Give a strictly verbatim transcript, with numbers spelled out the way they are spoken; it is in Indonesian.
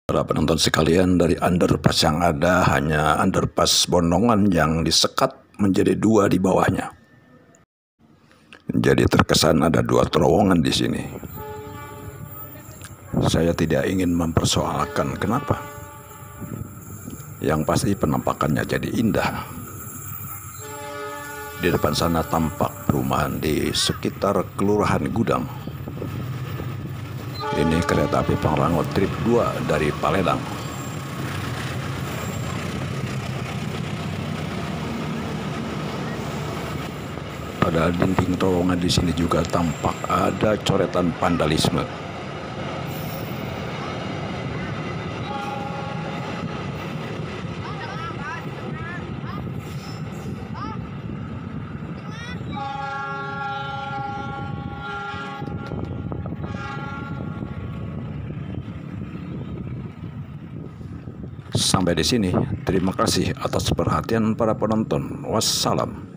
Para penonton sekalian, dari underpass yang ada hanya underpass Bondongan yang disekat menjadi dua di bawahnya. Jadi terkesan ada dua terowongan di sini. Saya tidak ingin mempersoalkan kenapa. Yang pasti penampakannya jadi indah. Di depan sana tampak perumahan di sekitar Kelurahan Gudang. Ini kereta api Pangrango Trip dua dari Paledang. Pada dinding terowongan di sini juga tampak ada coretan vandalisme. Sampai di sini, terima kasih atas perhatian para penonton. Wassalam.